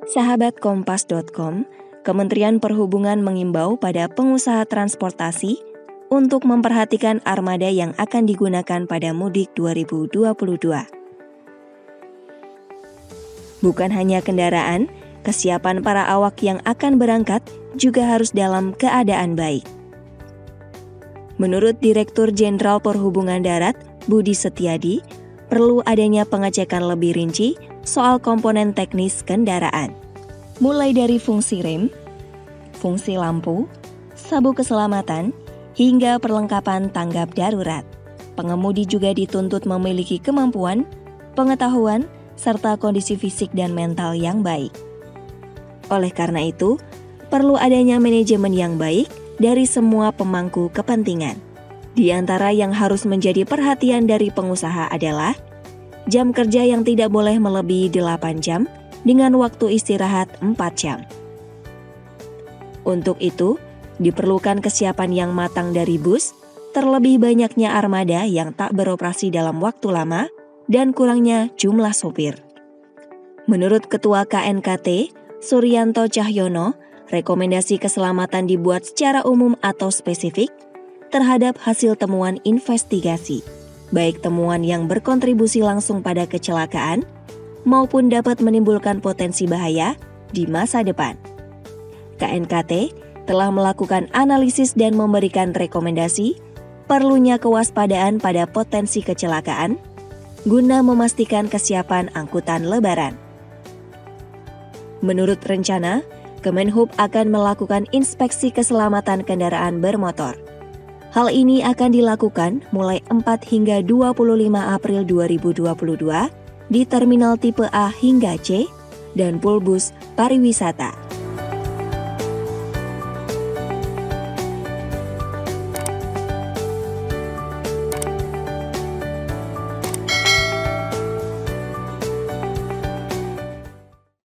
Sahabat Kompas.com, Kementerian Perhubungan mengimbau pada pengusaha transportasi untuk memperhatikan armada yang akan digunakan pada mudik 2022. Bukan hanya kendaraan, kesiapan para awak yang akan berangkat juga harus dalam keadaan baik. Menurut Direktur Jenderal Perhubungan Darat, Budi Setiadi, perlu adanya pengecekan lebih rinci soal komponen teknis kendaraan. Mulai dari fungsi rem, fungsi lampu, sabuk keselamatan, hingga perlengkapan tanggap darurat. Pengemudi juga dituntut memiliki kemampuan, pengetahuan, serta kondisi fisik dan mental yang baik. Oleh karena itu, perlu adanya manajemen yang baik dari semua pemangku kepentingan. Di antara yang harus menjadi perhatian dari pengusaha adalah jam kerja yang tidak boleh melebihi 8 jam dengan waktu istirahat 4 jam. Untuk itu, diperlukan kesiapan yang matang dari bus, terlebih banyaknya armada yang tak beroperasi dalam waktu lama, dan kurangnya jumlah sopir. Menurut Ketua KNKT, Suryanto Cahyono, rekomendasi keselamatan dibuat secara umum atau spesifik terhadap hasil temuan investigasi, baik temuan yang berkontribusi langsung pada kecelakaan maupun dapat menimbulkan potensi bahaya di masa depan. KNKT telah melakukan analisis dan memberikan rekomendasi perlunya kewaspadaan pada potensi kecelakaan guna memastikan kesiapan angkutan lebaran. Menurut rencana, Kemenhub akan melakukan inspeksi keselamatan kendaraan bermotor. Hal ini akan dilakukan mulai 4 hingga 25 April 2022 di terminal tipe A hingga C dan pulbus pariwisata.